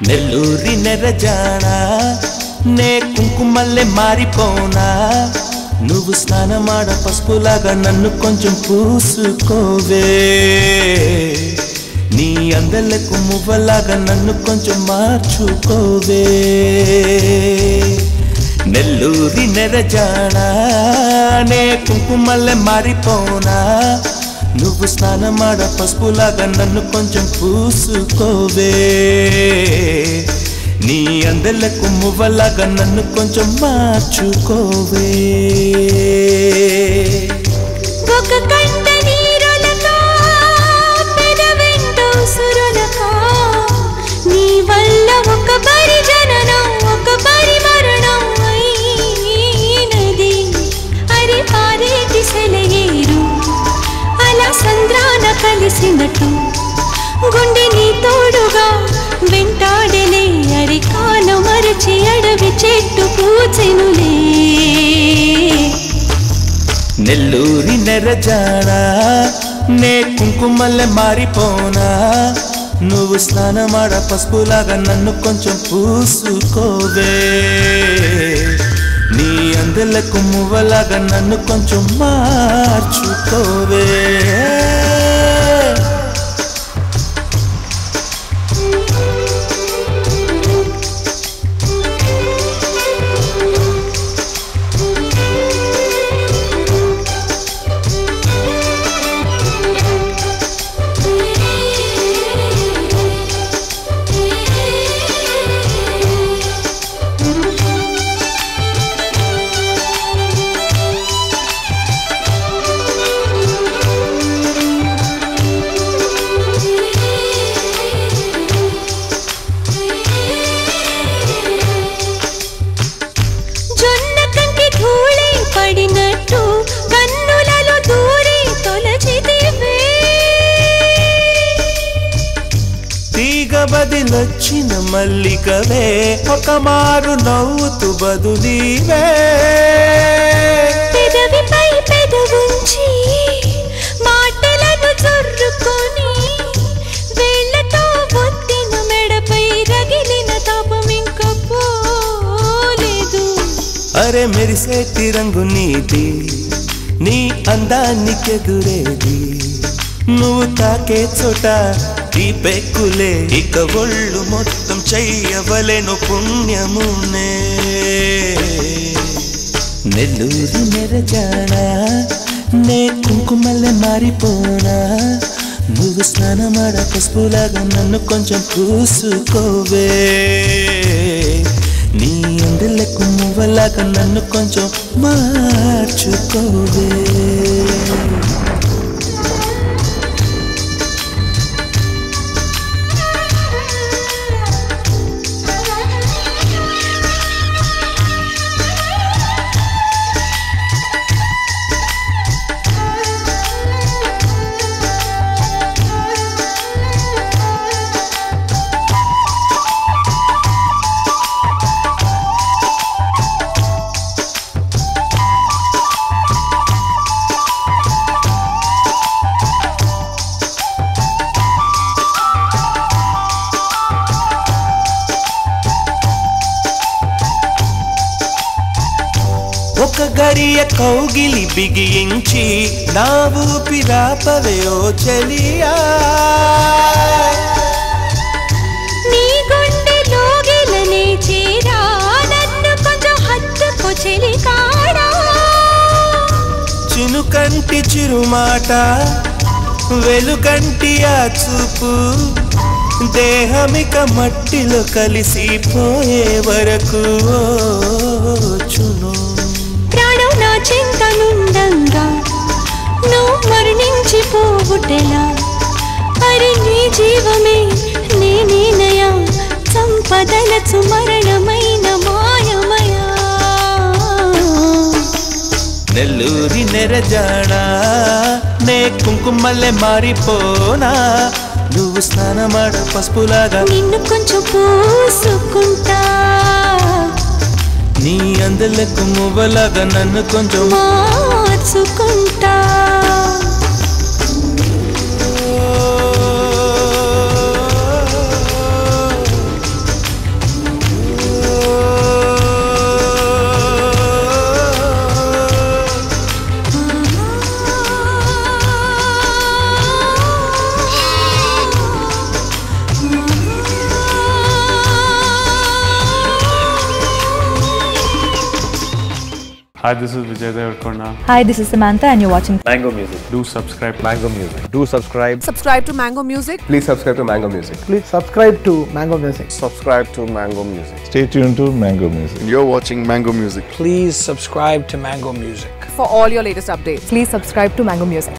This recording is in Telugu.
నెల్లూరి నెరజానా నే కుంకుమల్లె మారిపోనా నువ్వు స్నానమాడ పసుపులాగా నన్ను కొంచెం పూసుకోవే నీ అందలకు మువ్వలాగా నన్ను కొంచెం మార్చుకోవే నెల్లూరి నెరజానా నే కుంకుమల్లె మారిపోనా నువ్వు స్నానమాడ పసుపులాగా నన్ను కొంచెం పూసుకోవే నీ అందలకు మువ్వలాగా నన్ను కొంచెం మార్చుకోవే ఒక కంట నీరులకా పెదవెంట ఉసురులకా నీ వల్ల ఒక పరి జననం ఒక పరి మరణం అయినది అరి పారేటి సెలయేరు అలా సంద్రాన కలిసినట్టు గుండె నీ తోడుగా వెంటాడలే అరికాల మరచి అడవి చెట్టు పూచెనులే నెల్లూరి నెరజానా నే కుంకుమల్లె మారిపోనా నువ్వు స్నానమాడ పసుపులాగా నన్ను కొంచెం పూసుకోవే నీ అందలకు మువ్వలాగా నన్ను కొంచెం మార్చుకోవే బదిలొచ్చిన మల్లికవే ఒక మారు నవ్వుతూ బదులీవే పెదవిపై పెదవుంచి మాటలను జొర్రుకొని వేళ్లతో ఒత్తిన మెడపై రగిలిన తాపం ఇంక పోలేదు అరే మెరిసేటి రంగు నీది నీ అందానికెదురేది నువ్వు తాకే చోట ఈ పెక్కులే ఇక ఒళ్ళు మొత్తం చెయ్యవలెను పుణ్యమునే నెల్లూరి నెరజానా నే కుంకుమల్లె మారిపోనా నువ్వు స్నానమాడ పసుపులాగా నన్ను కొంచెం పూసుకోవే నీ అందలకు మువ్వలాగా నన్ను కొంచెం మార్చుకోవే ఒక గడియ కౌగిలి బిగించి నా ఊపిరాపవే ఓ చెలియా నీ గుండెలో గిలనే చేరా నన్ను కొంచెం హత్తుకో చెలికాడా చినుకంటి చిరుమాట వెలుకంటి ఆ చూపు దేహమిక మట్టిలో కలిసిపోయే వరకు చును ప్రాణం నా చింతనుండంగా నువ్వు మరణించిపోవుటెలా అరి నీ జీవమే నేనేనయా సంపదలచు మరణమైన మాయమయా నెల్లూరి నెరజానా నే కుంకుమల్లె మారిపోనా నువ్వు స్నానమాడ పసుపులాగా నిన్ను కొంచెం పూసుకుంటా నీ అందలకు మువ్వలాగా నన్ను కొంచెం మార్చుకుంటా Hi, this is Vijay Devarkonda. Hi, this is Samantha and you're watching Mango Music. Do subscribe. Mango Music. Do subscribe. Subscribe to Mango Music. Please subscribe to Mango Music. Please subscribe to Mango Music. Subscribe to Mango Music. Stay tuned to Mango Music. You're watching Mango Music. Please subscribe to Mango Music. For all your latest updates. Please subscribe to Mango Music.